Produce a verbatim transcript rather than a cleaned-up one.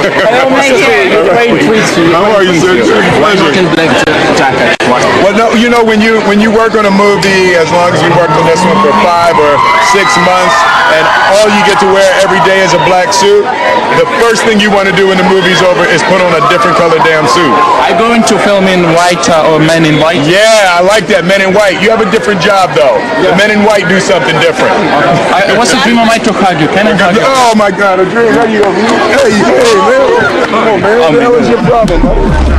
Hello, mate. Great treats to you. How are you, sir? It's a pleasure. Black jacket. Well, no, you know, when you when you work on a movie, as long as you work on this one for five or six months, and all you get to wear every day is a black suit, the first thing you want to do when the movie's over is put on a different color damn suit. Are you going to film in white uh, or Men in White? Yeah, I like that, Men in White. You have a different job, though. The Men in White do something different. I, what's a dream of mine to hug you? Can I hug you? Oh, my God, a dream. How you go? Hey, hey, man. Come on, man. What the hell is your problem, buddy?